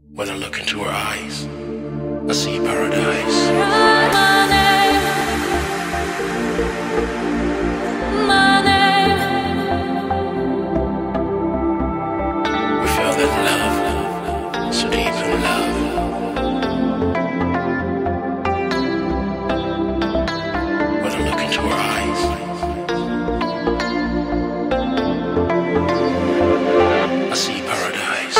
When I look into her eyes, I see paradise. My name. We feel that love, so deep in love. When I look into her eyes, I see paradise.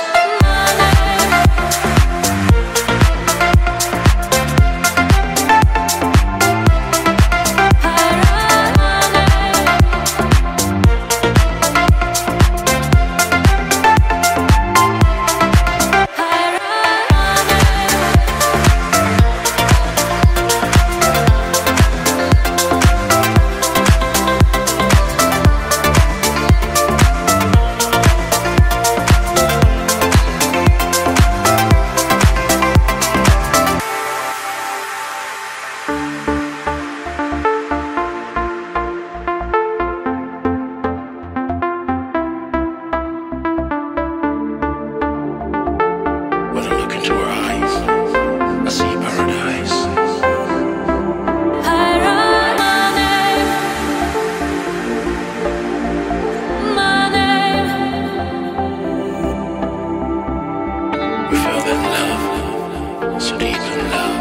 When I look into her eyes, I see paradise. My name. We feel that love, so deep in love.